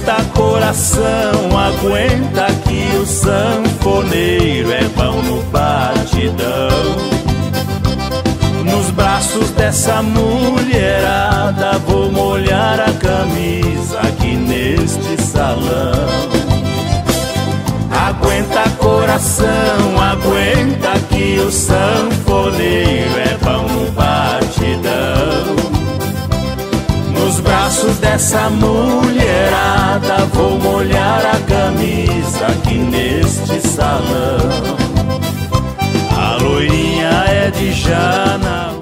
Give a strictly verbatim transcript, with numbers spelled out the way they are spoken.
Aguenta coração, aguenta que o sanfoneiro é bom no batidão. Nos braços dessa mulherada vou molhar a camisa aqui neste salão. Aguenta coração, aguenta que o sanfoneiro é bom no batidão. Nos braços dessa mulherada vou molhar a camisa aqui neste salão. A loirinha é de Jana.